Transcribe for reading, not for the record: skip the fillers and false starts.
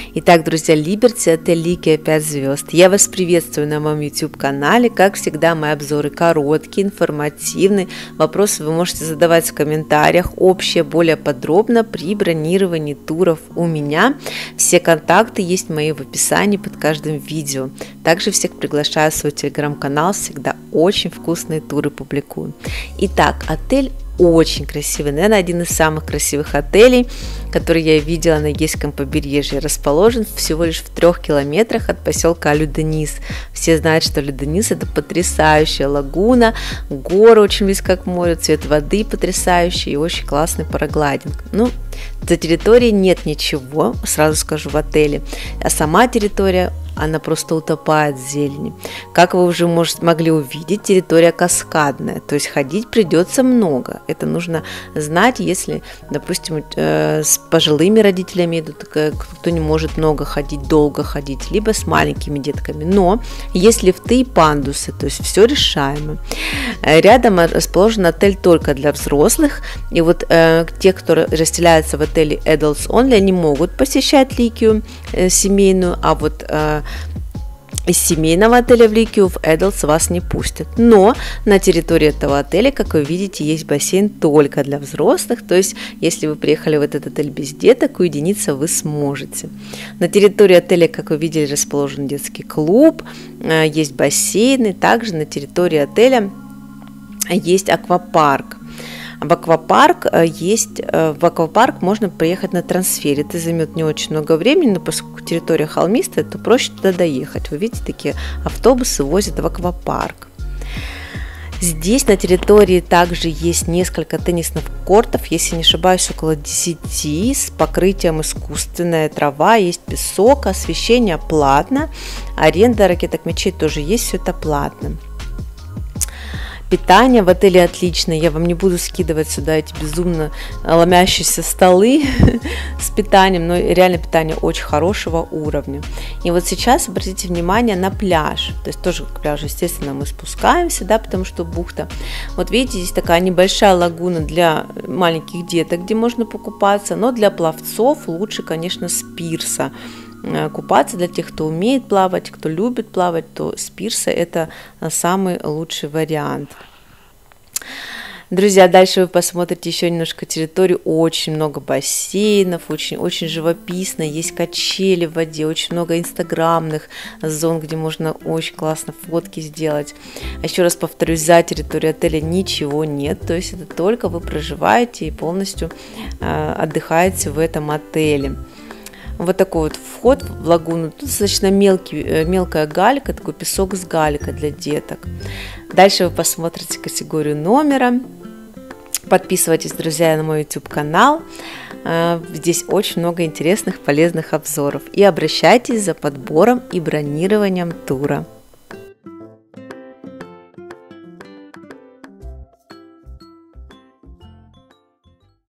Итак, друзья, Liberty отель Ликия 5 звезд. Я вас приветствую на моем YouTube канале. Как всегда, мои обзоры короткие, информативные. Вопросы вы можете задавать в комментариях. Общее, более подробно при бронировании туров у меня. Все контакты есть мои в описании под каждым видео. Также всех приглашаю в свой телеграм-канал. Всегда очень вкусные туры публикую. Итак, отель очень красивый, наверное, один из самых красивых отелей, который я видела на Эгейском побережье. Расположен всего лишь в 3 километрах от поселка Алюденис. Все знают, что Алюденис — это потрясающая лагуна, горы очень близко к морю, цвет воды потрясающий и очень классный параглайдинг. Ну, за территорией нет ничего, сразу скажу, в отеле, а сама территория, она просто утопает в зелени. Как вы уже могли увидеть, территория каскадная, то есть ходить придется много. Это нужно знать, если, допустим, с пожилыми родителями идут, кто не может много ходить, долго ходить, либо с маленькими детками. Но есть лифты и пандусы, то есть все решаемо. Рядом расположен отель только для взрослых, и вот те, кто расселяются в отеле Adults Only, они могут посещать Ликию семейную, а вот из семейного отеля в Ликию в Adults вас не пустят. Но на территории этого отеля, как вы видите, есть бассейн только для взрослых. То есть, если вы приехали в этот отель без деток, уединиться вы сможете. На территории отеля, как вы видели, расположен детский клуб, есть бассейны. Также на территории отеля есть аквапарк. В аквапарк можно приехать на трансфере. Это займет не очень много времени, но поскольку территория холмистая, то проще туда доехать. Вы видите, такие автобусы возят в аквапарк. Здесь на территории также есть несколько теннисных кортов, если не ошибаюсь, около 10, с покрытием искусственная трава, есть песок, освещение платно, аренда ракеток мячей тоже есть, все это платно. Питание в отеле отличное, я вам не буду скидывать сюда эти безумно ломящиеся столы с питанием, но реально питание очень хорошего уровня. И вот сейчас обратите внимание на пляж, то есть тоже к пляжу, естественно, мы спускаемся, да, потому что бухта. Вот видите, здесь такая небольшая лагуна для маленьких деток, где можно покупаться, но для пловцов лучше, конечно, с пирса купаться. Для тех, кто умеет плавать, кто любит плавать, то с пирса это самый лучший вариант. Друзья, дальше вы посмотрите еще немножко территорию, очень много бассейнов, очень живописно, есть качели в воде, очень много инстаграмных зон, где можно очень классно фотки сделать. Еще раз повторюсь, за территорией отеля ничего нет, то есть это только вы проживаете и полностью отдыхаете в этом отеле. Вот такой вот вход в лагуну. Тут достаточно мелкая галька, такой песок с галькой для деток. Дальше вы посмотрите категорию номера. Подписывайтесь, друзья, на мой YouTube канал. Здесь очень много интересных, полезных обзоров. И обращайтесь за подбором и бронированием тура.